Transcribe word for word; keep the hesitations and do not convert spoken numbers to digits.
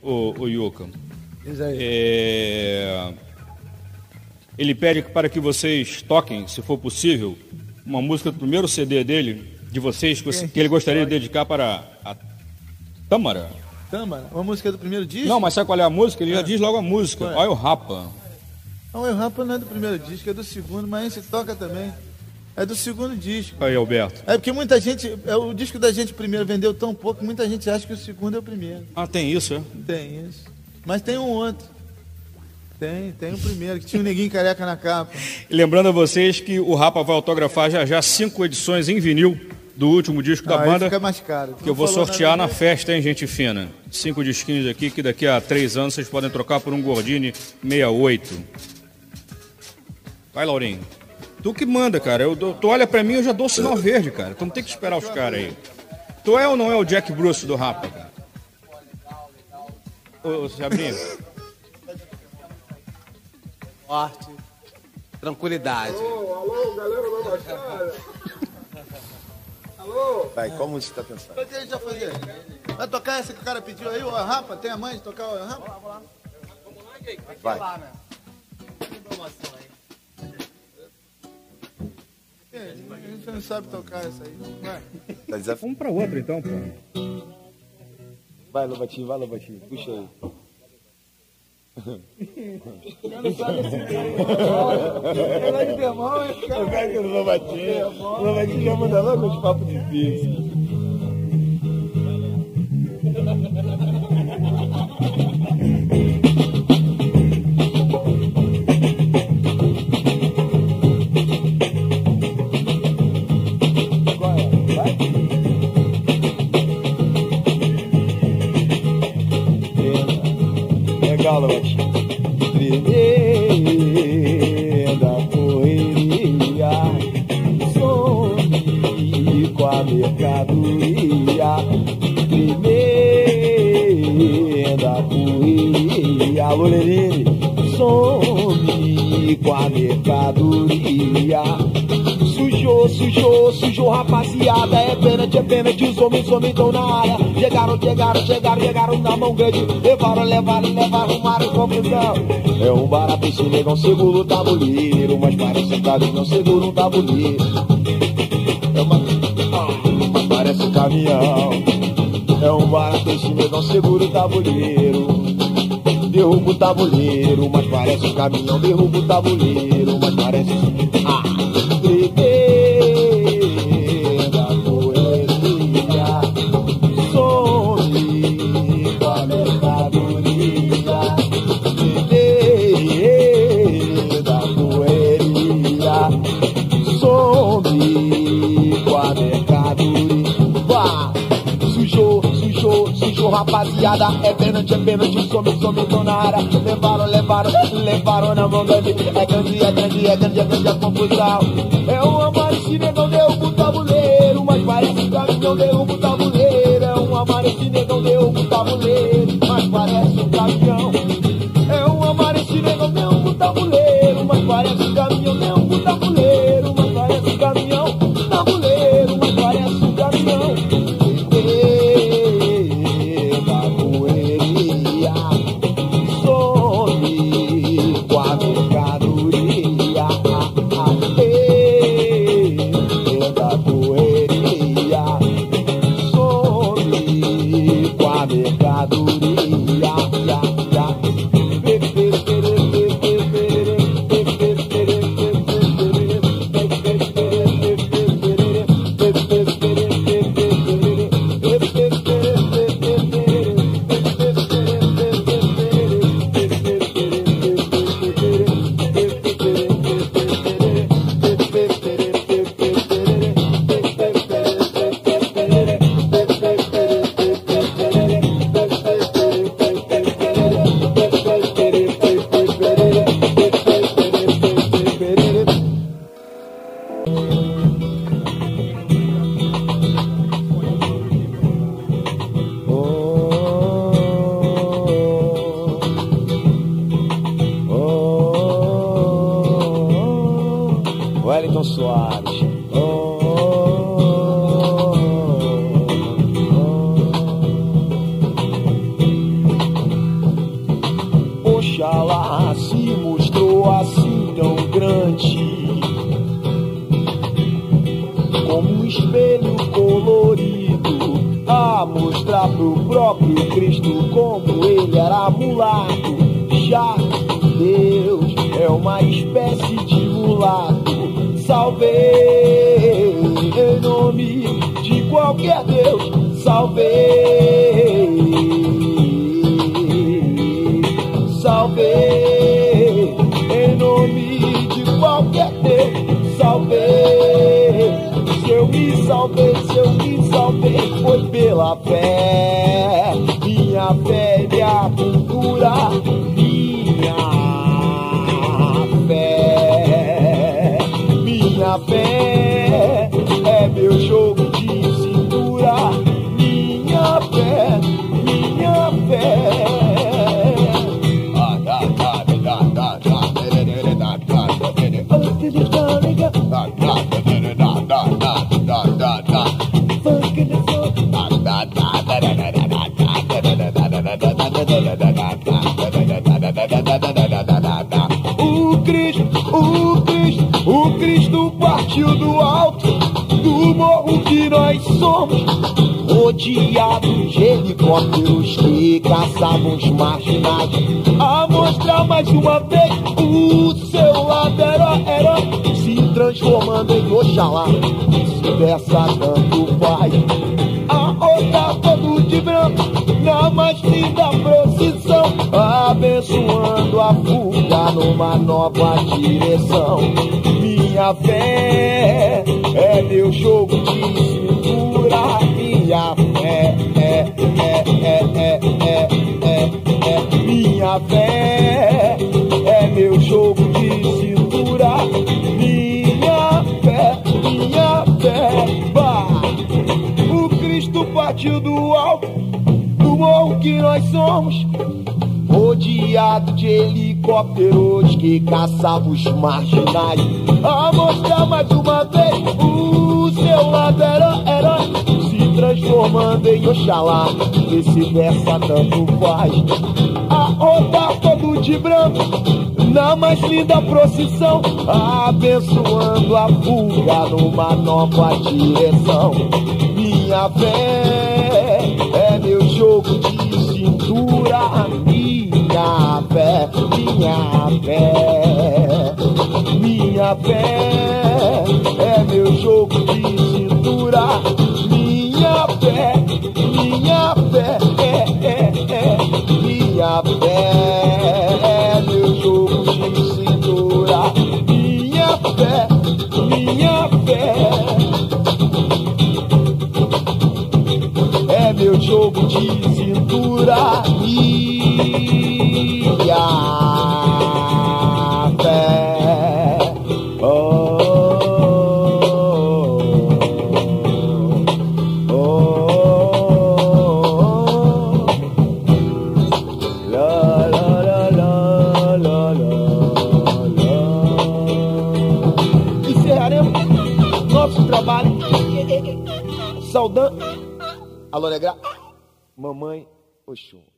o, o Yuka. Diz aí. É... Ele pede para que vocês toquem, se for possível, uma música do primeiro C D dele, de vocês, que, você, que ele gostaria de dedicar para a Tâmara. Tâmara? Uma música do primeiro disco? Não, mas sabe qual é a música? Ele é. já diz logo a música. É. Olha o Rapa. Não, o Rapa não é do primeiro disco, é do segundo, mas a gente toca também. É do segundo disco. Aí, Alberto. É porque muita gente, é, o disco da gente primeiro vendeu tão pouco que muita gente acha que o segundo é o primeiro. Ah, tem isso, é? Tem isso. Mas tem um outro. Tem, tem o primeiro, que tinha um neguinho careca na capa. E lembrando a vocês que o Rapa vai autografar já já cinco edições em vinil do último disco da ah, banda. Fica mais caro. Que eu vou sortear na festa, hein, gente fina. Cinco disquinhos aqui que daqui a três anos vocês podem trocar por um Gordini sessenta e oito. Vai, Laurinho. Tu que manda, cara. Eu, tu olha pra mim, eu já dou sinal verde, cara. Tu não tem que esperar os caras aí. Tu é ou não é o Jack Bruce do Rapa, cara? Ô, Sabrinho. Forte, tranquilidade. Alô, alô, galera da Baixada. Alô? Vai, qual música você tá pensando? O que a gente vai fazer? Vai tocar essa que o cara pediu aí, o Rapa? Tem a mãe de tocar o Rapa? Vamos lá. Vai. A gente não sabe tocar essa aí. Vai. Tá desaf... Vamos pra outra então, pô. Vai, Lobatinho, vai, Lobatinho. Puxa aí. Não sabe esse Ele é de bemol, hein, cara? Eu pego no Lobatinho. O Lobatinho já manda logo uns papos difíceis. Legal, Lobatinho. Tremenda correria, some com a mercadoria. Tremenda correria, alô Lenine, some com a mercadoria. Sujou, sujou, sujou, rapaziada. É pênalti, é pênalti, os homens, os homens estão na área. Chegaram, chegaram, chegaram, chegaram na mão grande. Levaram, levaram, levaram, arrumaram confusão. É um barato, esse negão segura o tabuleiro. Mas parece um caminhão, segura um tabuleiro. É uma... Mas parece um caminhão. É um barato, esse negão segura o tabuleiro. Derruba o tabuleiro, mas parece um caminhão. Derruba o tabuleiro, mas parece... Ah! Tremenda correria, some com a mercadoria. Tremenda correria, some com a mercadoria. Vá! Sujou, sujou, sujou, rapaziada. É pênalti, é pênalti, some, some, tão na área. Levaram, levaram, levaram na mão grande. É grande, é grande, é grande, é grande a confusão. É um amareci, negão, derruba o tabuleiro. Mas parece um caminhão, derruba o tabuleiro. É um amareci, negão, derruba o tabuleiro. Mas parece um caminhão. É um amareci, negão, derruba o tabuleiro. Mas parece um caminhão, derruba o tabuleiro. Mas parece um caminhão, tabuleiro. Mas parece um caminhão. Mercadoria, some com a mercadoria. Oxalá se mostrou assim tão grande, como um espelho colorido, a mostrar pro próprio Cristo como ele era mulato. Já que Deus é uma espécie de mulato, salvei em nome de qualquer Deus, salvei, salvei em nome de qualquer Deus, salvei. Se eu me salvei, se eu me salvei, foi pela fé, minha fé e a cultura, minha fé, minha fé é meu jogo de cintura, minha fé, minha fé. O Cristo, o Cristo, o Cristo partiu do alto do morro que nós somos, rodeados de helicópteros que caçavam os marginais, a mostrar mais uma vez o seu lado herói, herói, se transformando em Oxalá. Vice-versa tanto faz, a outra todo de branco na mais linda procissão, abençoando a fuga numa nova direção. Minha fé é meu jogo de cintura, minha fé é, é, é, é, é, é, é, minha fé é meu jogo de cintura, minha fé, minha fé. Bah! O Cristo partiu do alto do morro que nós somos, rodeado de helicópteros que caçavam os marginais, a mostrar mais uma vez o seu lado herói, herói, se transformando em Oxalá. Vice-versa tanto faz, a rodar todo de branco na mais linda procissão, abençoando a fuga numa nova direção. Minha fé é meu jogo de cintura, minha fé, minha fé, minha fé é meu jogo de cintura, minha fé, minha fé, é, é, é, minha fé é meu jogo de cintura, minha fé, minha fé é meu jogo de cintura, minha fé. Oh, oh, oh, la, la, la, la, la, la. Encerraremos nosso trabalho saudando. Alô, Negra. Mamãe Oxum.